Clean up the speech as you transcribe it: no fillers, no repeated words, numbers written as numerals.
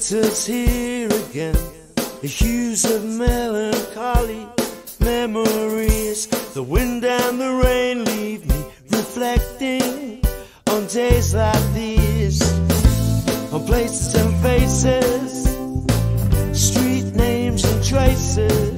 Winter's here again, the hues of melancholy, memories. The wind and the rain leave me reflecting on days like these, on places and faces, street names and traces.